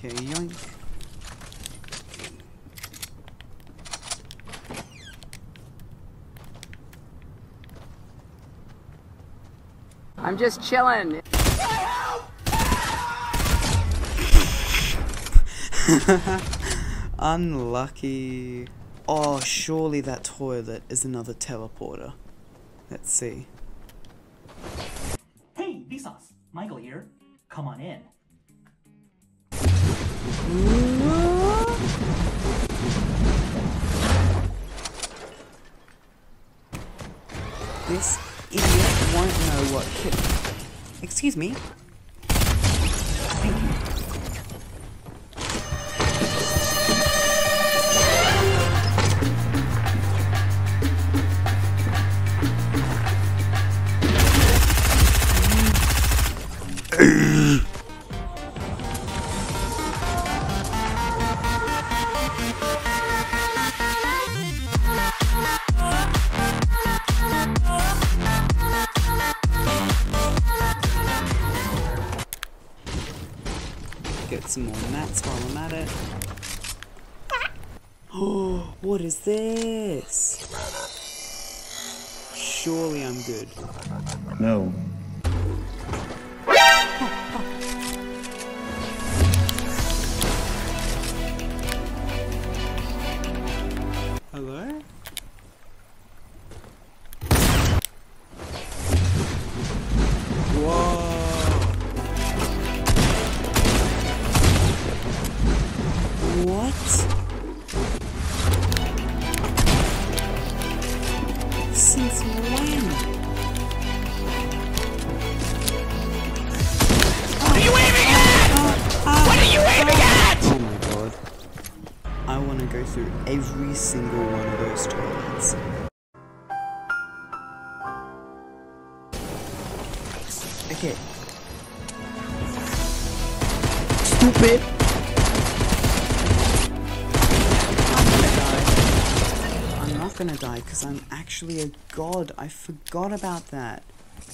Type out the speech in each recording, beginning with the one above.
Okay, yoink. I'm just chilling. Unlucky. Oh, surely that toilet is another teleporter. Let's see. Hey, Vsauce. Michael here. Come on in. This idiot won't know what kid. Excuse me. Thank you. Get some more mats while I'm at it. Oh, what is this? Surely I'm good. No. Hello? Whoa! What? Since when? What are you aiming at? What are you aiming at? Oh my god. I want to go through every single one of those toilets. Okay. Stupid! I'm not gonna die because I'm actually a god. I forgot about that.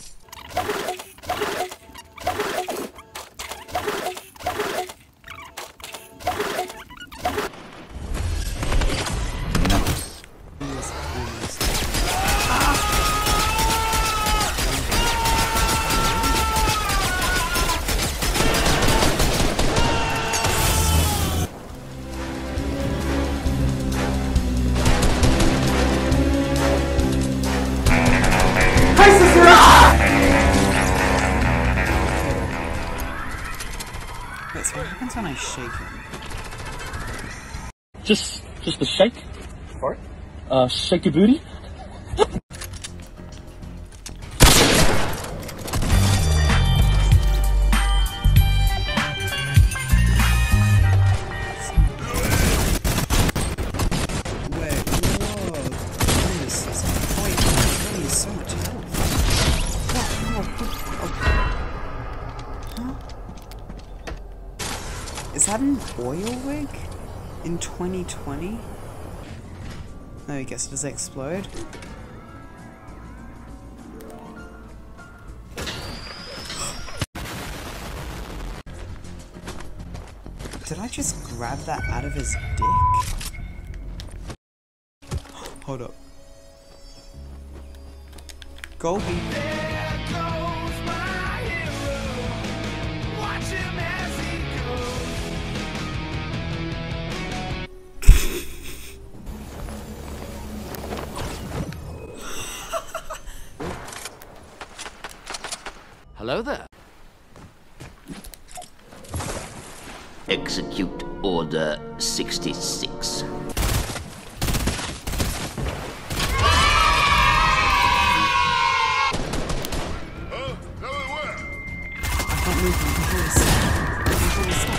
Wait, so what happens when I shake him? Just a shake. Fart? Shake your booty. Is that an oil rig? In 2020? No, I guess it does explode. Did I just grab that out of his dick? Hold up. Goldie. Hello there. Execute Order 66. I can't move him.